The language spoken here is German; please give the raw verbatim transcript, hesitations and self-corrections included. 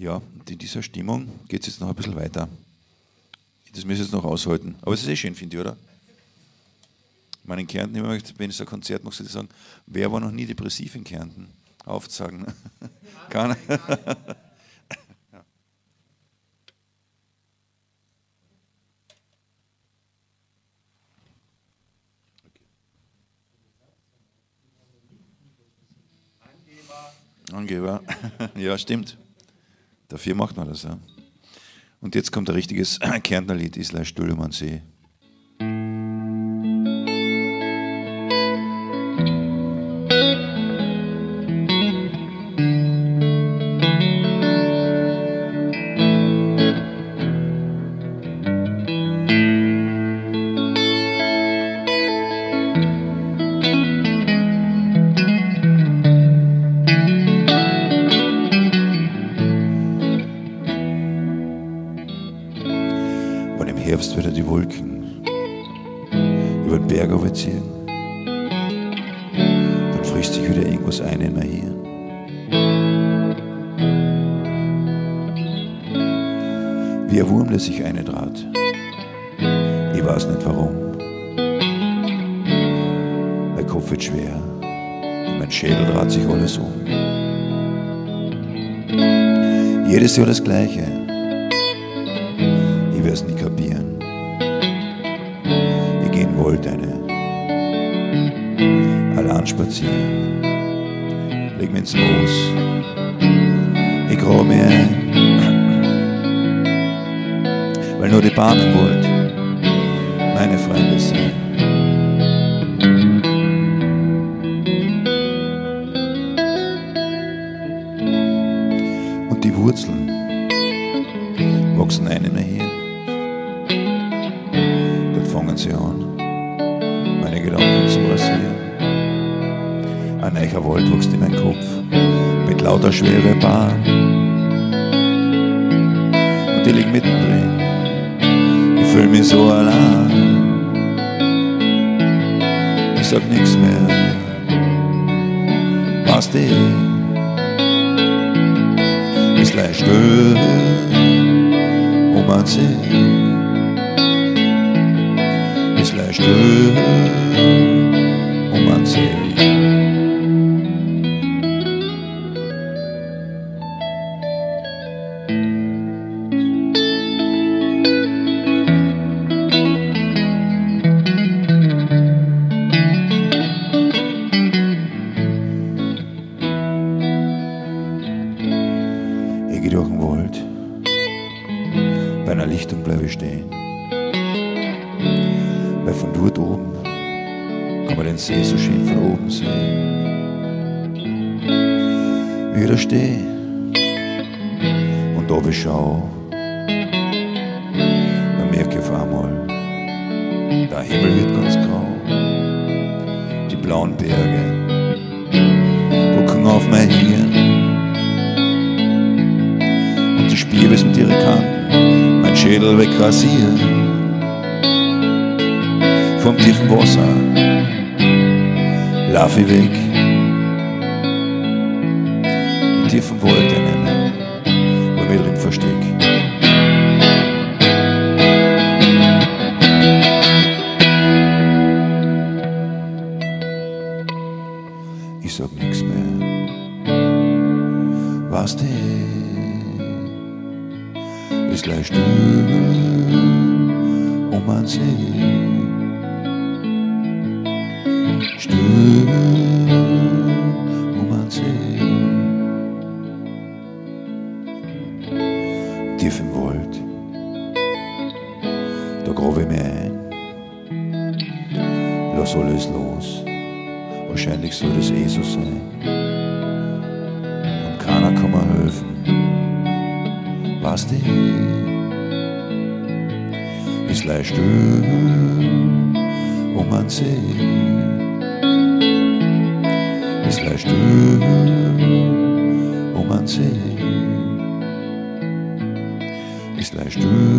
Ja, und in dieser Stimmung geht es jetzt noch ein bisschen weiter. Das müssen wir jetzt noch aushalten. Aber es ist eh schön, finde ich, oder? Ich meine, in Kärnten, immer, wenn ich so ein Konzert mache, soll ich sagen, wer war noch nie depressiv in Kärnten? Aufzeigen. Keiner. Ja. Angeber. Ja, stimmt. Dafür macht man das, ja. Und jetzt kommt ein richtiges Kärntner Lied, Isla Stüllum am See. Herbst wieder die Wolken über den Berg runterziehen, dann frisst sich wieder irgendwas ein in mein Hirn. Wie ein Wurm, der sich eindraht. Ich weiß nicht warum. Mein Kopf wird schwer, in mein Schädel dreht sich alles um. Jedes Jahr das Gleiche. Ich werd's nie kapieren. Ich gehen wollte eine allein spazieren. Leg mich ins Moos. Ich grau mir ein, weil nur die Bahnen wollt meine Freunde sein. Und die Wurzeln wachsen ein in mein Hirn. Fangen sie an, meine Gedanken zu rasieren. Ein neuer Wald wächst in meinen Kopf mit lauter schwere Bahn. Und ich lieg mittendrin, ich fühl mich so allein. Ich sag nix mehr, weißt du, ist leicht still um ein See. Ist leicht still um ein See. Ich geh durch den Wald, bei einer Lichtung bleib ich stehen. Weil von dort oben kann man den See so schön von oben sehen. Wie ich da steh und da beschau, dann merke ich auf einmal, der Himmel wird ganz grau. Die blauen Berge drücken auf mein Hirn. Und die Spieles mit ihren Kanten mein Schädel wegrasieren. Vom tiefen Wasser lauf ich weg. Im tiefen Wald einen, wo ich mich drin versteck. Ich sag nix mehr, weißt du, ist leicht still um ein See. Still um ein See. Tief im Wald, da grab ich mich ein. Lass alles los, wahrscheinlich soll das eh so sein. Und keiner kann mir helfen, weißt du, ist leicht still um ein See. Ist leicht still um ein See. Ist leicht still